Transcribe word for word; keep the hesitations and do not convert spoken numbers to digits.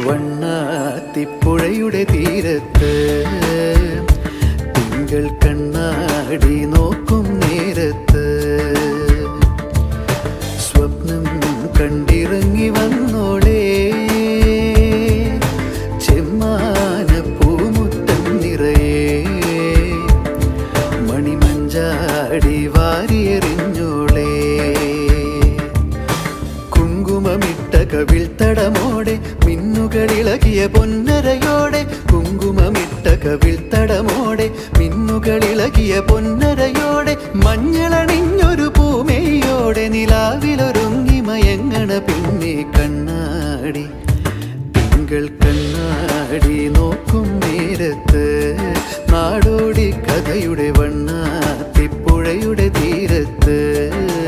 വണ്ണാത്തിപ്പുഴയുടെ തീരത്ത് തിങ്കൾ കണ്ണാടി നോക്കും നേരത്ത് സ്വപ്നം കണ്ടിറങ്ങി വന്നോളേ ചെമ്മാന പൂമുറ്റം നിറയെ മണിമഞ്ചാടി വാരിയെറിഞ്ഞോളേ കുങ്കുമമിട്ട കവിൾത്തടമോടെ മിന്നുകളിളകിയ പൊന്നരയോടെ കുങ്കുമമിട്ട കവിൾത്തടമോടെ മിന്നുകളിളകിയ പൊന്നരയോടെ മഞ്ഞളണിഞ്ഞൊരു പൂമേയോടെ നിലാവിലൊരുങ്ങി മയങ്ങണ പിന്നെ കണ്ണാടി തിങ്കൾ കണ്ണാടി നോക്കും നേരത്ത് നാടോടി കഥയുടെ വണ്ണാത്തിപ്പുഴയുടെ തീരത്ത്